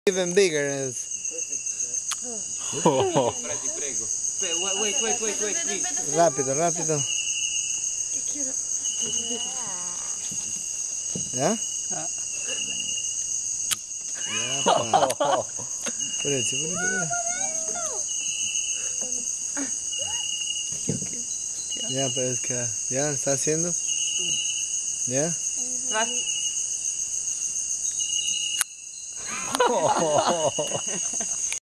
Even bigger. Wait, please. Rápido, rápido. ¿Ya? Ya, pa. Espérate. Ya, pero es que... ¿Ya? ¿Está haciendo? ¿Ya? Va.